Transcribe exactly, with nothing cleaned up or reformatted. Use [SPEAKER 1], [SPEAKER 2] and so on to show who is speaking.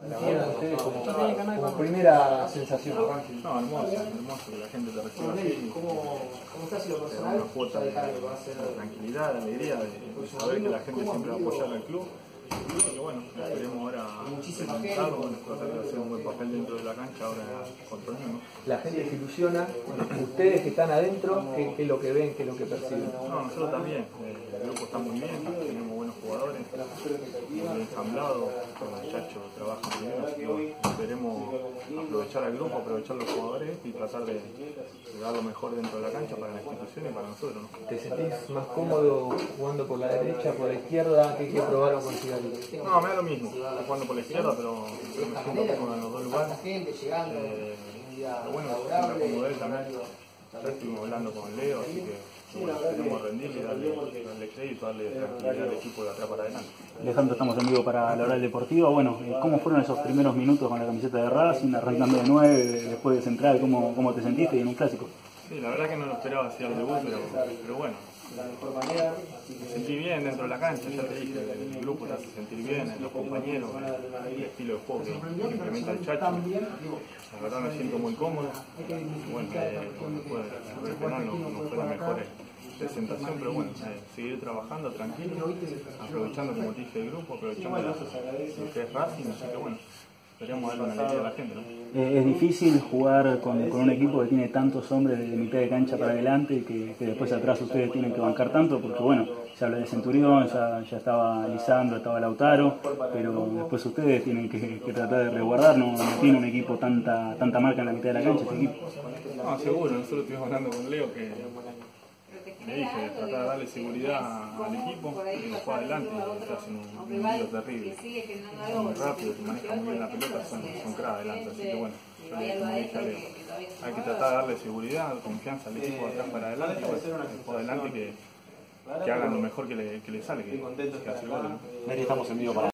[SPEAKER 1] elaboran ustedes como, como primera sensación?
[SPEAKER 2] No, hermoso, hermoso que la gente te reciba así.
[SPEAKER 3] ¿Cómo, cómo está si lo
[SPEAKER 2] Te da
[SPEAKER 3] personal?
[SPEAKER 2] una cuota de, de tranquilidad, de alegría, de, de saber que la gente siempre va a apoyar al club. Y bueno, esperemos ahora remontarlo, bueno, tratar de hacer un buen papel dentro de la cancha ahora contra el mismo.
[SPEAKER 1] La gente se ilusiona, ustedes que están adentro, ¿qué, qué es lo que ven, qué es lo que perciben?
[SPEAKER 2] No, nosotros también, el grupo está muy bien, tenemos buenos jugadores, muy bien ensamblados, los muchachos trabajan muy bien, así que bueno, esperemos aprovechar al grupo, aprovechar los jugadores y tratar de, de dar lo mejor dentro de la cancha para la institución y para nosotros, ¿no?
[SPEAKER 1] ¿Te sentís más cómodo jugando por la derecha, por la izquierda? ¿Qué hay que probar o considerar?
[SPEAKER 2] No, me da lo mismo, estoy jugando por la izquierda, pero yo me siento cómodo en los dos lugares. Eh, pero bueno, me acomodo él también. Ya estuvimos hablando con Leo, así que bueno, tenemos que rendir y darle, darle crédito, darle tranquilidad al equipo de atrás para adelante.
[SPEAKER 4] Alejandro, estamos en vivo para la Oral Deportiva. Bueno, ¿cómo fueron esos primeros minutos con la camiseta de Racing, arrancando de nueve, después de central? ¿Cómo, cómo te sentiste y en un clásico?
[SPEAKER 2] Sí, la verdad que no lo esperaba hacia el debut, pero, pero bueno, me sentí bien dentro de la cancha, ya te dije, el grupo te hace sentir bien, los compañeros, el estilo de juego que implementa el Chacho. La verdad me siento muy cómodo. Bueno, eh, después del penal no, no fue la mejor presentación, pero bueno, eh, seguir trabajando tranquilo, aprovechando, como te dije, el grupo, aprovechando lo que es Racing, así que bueno. Esperemos darle una alegría a la gente, ¿no?
[SPEAKER 4] Eh, es difícil jugar con, con un equipo que tiene tantos hombres de mitad de cancha para adelante y que, que después atrás ustedes tienen que bancar tanto, porque bueno, ya hablé de Centurión, ya, ya estaba Lisandro, estaba Lautaro, pero después ustedes tienen que, que tratar de resguardar, no, no tiene un equipo tanta tanta marca en la mitad de la cancha este equipo.
[SPEAKER 2] No, seguro, nosotros estuvimos hablando con Leo que le dije, tratar de darle seguridad al equipo, que no fue adelante, que hacen un, un lío terrible, son muy rápidos, que manejan muy bien la pelota, son, son crack adelante, así que bueno, yo le dije, como le dije a Leo, hay que tratar de darle seguridad, confianza al equipo de atrás para adelante, y bueno, después adelante que, que hagan lo mejor que le, que le sale, que, que hace el gol, ¿no?
[SPEAKER 5] Estamos en vivo para